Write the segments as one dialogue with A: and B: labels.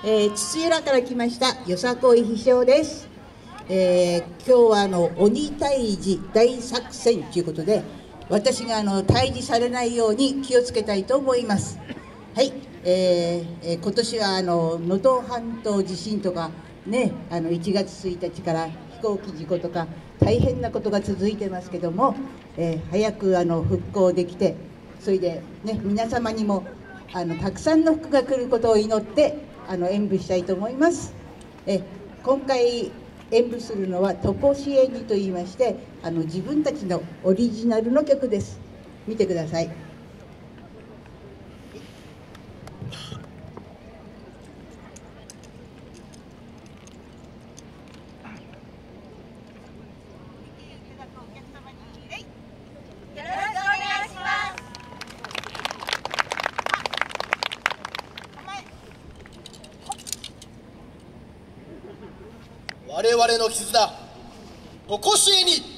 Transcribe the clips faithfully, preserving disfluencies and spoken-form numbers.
A: えー、土浦から来ましたよさこい秘書です。えー、今日はあの鬼退治大作戦ということで、私があの退治されないように気をつけたいと思います。はい、えーえー、今年はあの能登半島地震とかね、あのいちがつついたちから飛行機事故とか大変なことが続いてますけども、えー、早くあの復興できて、それでね、皆様にもあのたくさんの福が来ることを祈ってあの演舞したいと思います。え今回演舞するのは「とこしえに」といいまして、あの自分たちのオリジナルの曲です。見てください。
B: 我々の絆、とこしえに。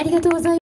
C: りがとうございます。